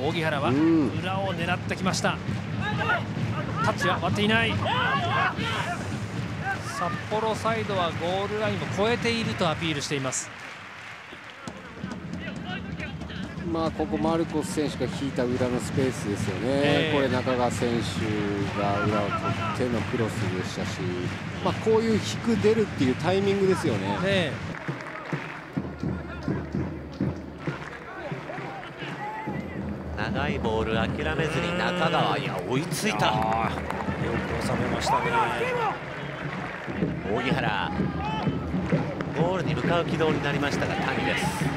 扇原は裏を狙ってきました。タッチは割っていない。札幌サイドはゴールラインを越えているとアピールしています。 ここマルコス選手が引いた裏のスペースですよね。これ中川選手が裏を取ってのクロスでしたし、こういう引く出るっていうタイミングですよね。 長いボール諦めずに中川、追いついた。よく収めましたね。 扇原、ゴールに向かう軌道になりましたが谷です。